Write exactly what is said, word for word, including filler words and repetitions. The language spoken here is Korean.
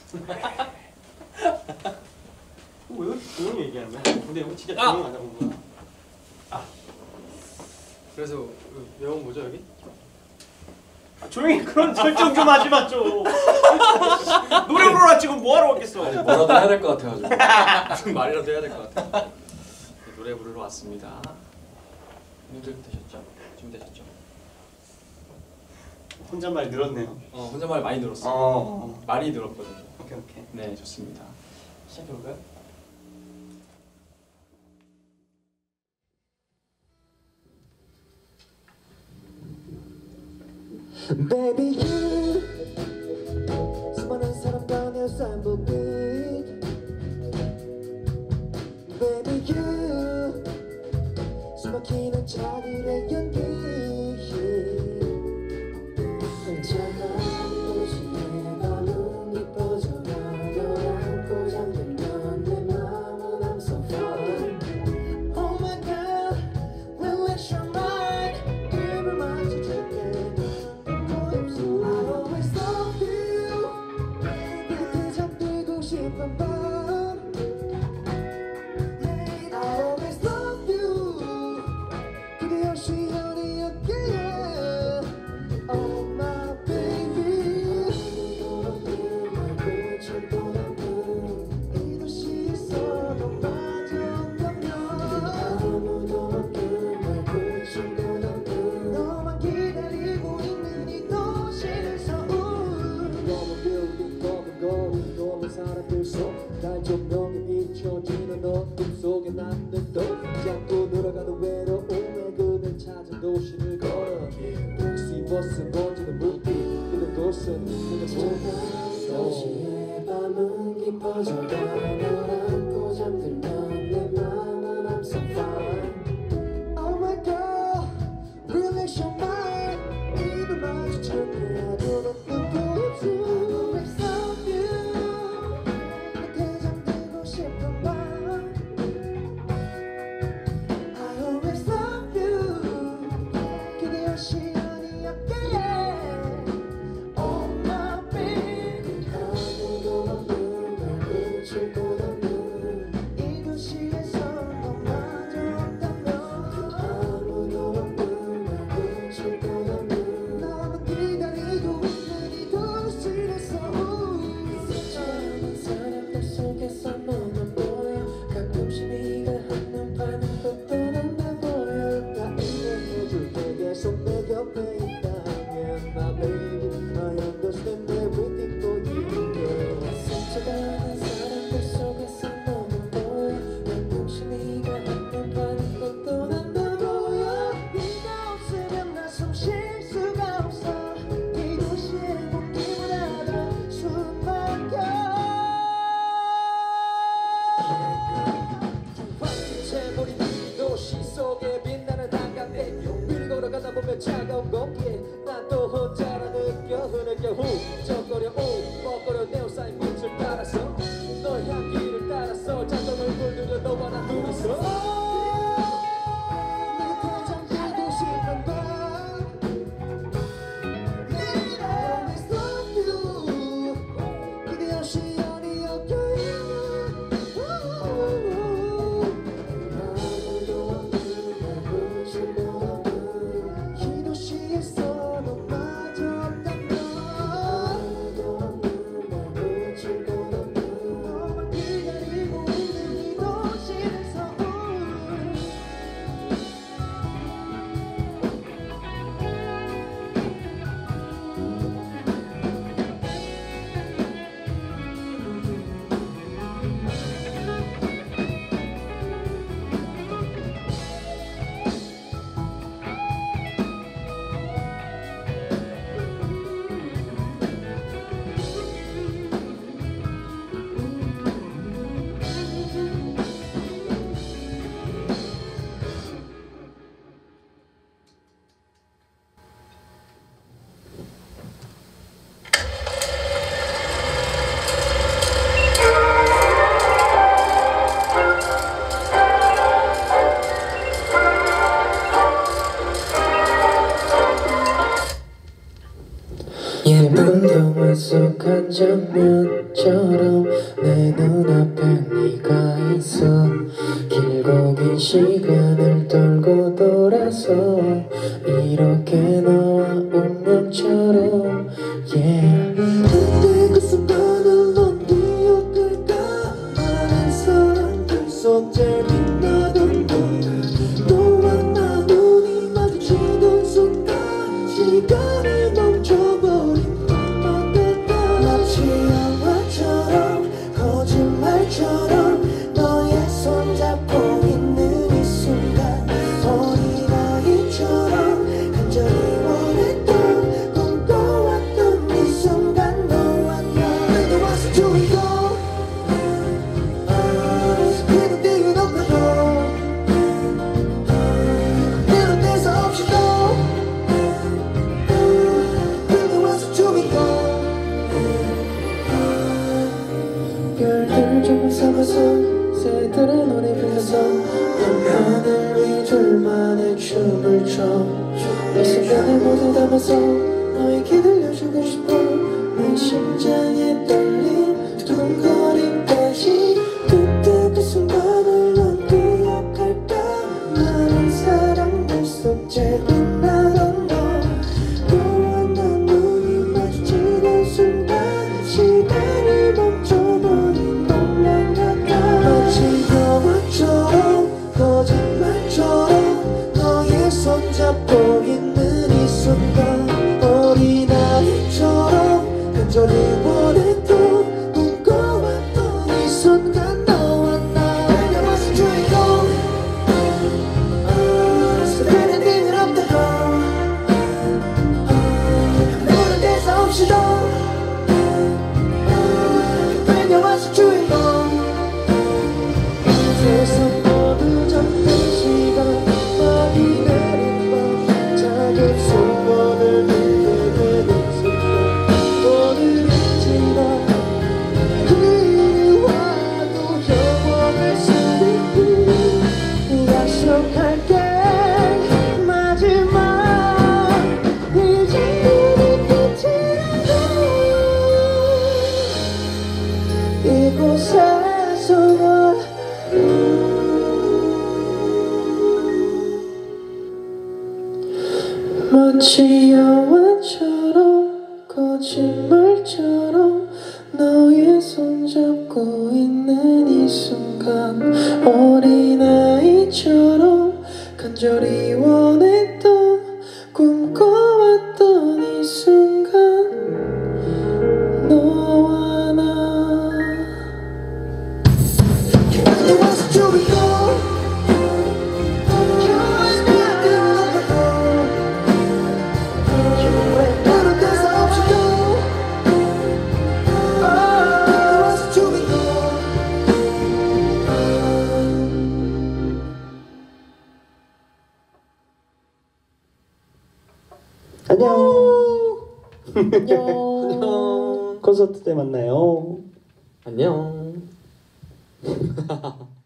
왜 이렇게 조용히 얘기하는 거야? 근데 이거 진짜 조용히 안 하는 거야. 아. 그래서 외운 뭐죠 여기? 아, 조용히 그런 설정 좀 하지 마 좀. 노래 부르라 지금 뭐하러 왔겠어? 아니 뭐라도 해야 될 것 같아가지고. 무슨 말이라도 해야 될 것 같아. 노래 부르러 왔습니다. 힘들 되셨죠? 좀 되셨죠? 혼잣말 늘었네요. 어 혼잣말 많이 늘었어요. 어. 많이 늘었거든요. 오케이 오케이. 네 좋습니다. 시작해볼까요? Baby you 수많은 사람과 내 쌍복빛 Baby you 숨막히는 차들의 연기 차가운 도시의 밤은 깊어져가 널 안고 잠들면 내 맘은 I'm so fine Oh my God relax your mind 입을 맞춰줄게 I always love you 곁에 잠들고 싶은 밤 I always love you 그대 없이 어디였기에 Oh my baby 아무도 없는 철도 없는 이 도시에서 너마저 없다면 아무도 없는 말고 철도 없는 너만 기다리고 있는 이 도시에서 너무 building 검은 거리 너무 사람들 속날 조명에 비춰지는 어둠 속에 남는 또 자꾸 늘어가는 외로움에 그댈 찾은 도시를 걸어 택시 버스 번지는 불빛 그대 곳은 그대 보는 도시의 밤은 깊어져가 널 안고 잠들면 내 맘은 I'm so fine Oh my God relax your mind 입을 마주칠게 아주 높은 고엽수 I always love you 곁에 잠들고 싶은 밤 I always love you 그대 없이 어디였기에 Oh my baby 아무도 없는 날 비출 곳 없는 이 도시에서 너마저 없다면 아무도 없는 날 비출 곳 없는 너만 기다리고 있는 이 도시에서 수많은 사람들 속에서 너만 보여 가끔씩 네가 하는 반응도 떠난다 보여 다 이해해줄게 계속 내 곁에 있다면 My baby I understand everything for you girl 스쳐가는 사람들 속에서 너만 보여 가끔씩 네가 하는 반응도 떠난다 보여 네가 없으면 나 숨 쉴 수가 없어 이 도시에 걷기만 하다 숨 막혀 채버린 이 도시 속에 빛나는 한강대교 위를 걸어가다 보면 차가운 공기에 난 또 혼자라 느껴 흐느껴 훌쩍거려 오먹거려 내어쌓인 빛을 따라서 너의 향기를 따라서 잔동을 물들여 너와 나 둘이서 곁에 잠들고 싶은 밤 I always love you 그대 없이 어디였기에 아무도 없는 날 비출 곳 없는 이 도시에서 너마저 없다면 아무도 없는 날 비출 곳 없는 너만 기다리고 있는 이 도시에서 예쁜 동화 속 한 장면 것처럼 내 눈앞에 네가 있어 길고 긴 시간을 돌고 돌아서 이렇게 너와 운명처럼 yeah. 그때 그 순간을 넌 기억할까 많은 사람들 속 제일 빛나던 너 너와 나 눈이 마주치던 순간 시간이 멈춰버린 것만 같아 마치 영화처럼 거짓말처럼 너의 손잡고 있는 이 순간 어린아이처럼 간절히 원했던 꿈꿔왔던 이 순간 너와 나 내게 와서 주인공 그는 뒤에 없다고 내는 대사 없이도 내게 와서 주인공 별들 조금 삼아서 새들의 노래 불러서 하늘 위 둘만의 춤을 춰이 순간을 모두 담아서 너에게 들려주고 싶어 내 심장의 떨림 두근거림까지 그때 그 순간을 넌 기억할까 많은 사람들 속 제일 빛나던 너 너와 나 눈이 마주치는 순간 시간이 멈춰버린 것만 같아 마치 영화처럼 거짓말처럼 너의 손잡고 있는 이 순간 어린아이처럼 간절히 원했던 꿈꿔왔던 이 순간 너와 나 내게 와서 주인공 스페인 딩을 없다고 너는 대사 없이도 내게 와서 주인공 세상 모두 잠든 시간 많이 내린 밤 작은 소원을 듣게 되는 순간 오늘이지만 그리워도 영원할 수 있는 약속할게 마지막 이제 우리 끝이라고 이곳에서 널 마치 영화처럼 거짓말처럼 너의 손잡고 있는 이 순간 어린아이처럼 간절히 원했던 꿈꿔왔던 이 순간 너와 나 내게 와서 주인공 너는 대사 없이도 내게 와서 주인공 안녕. 안녕 콘서트 때 만나요. 안녕.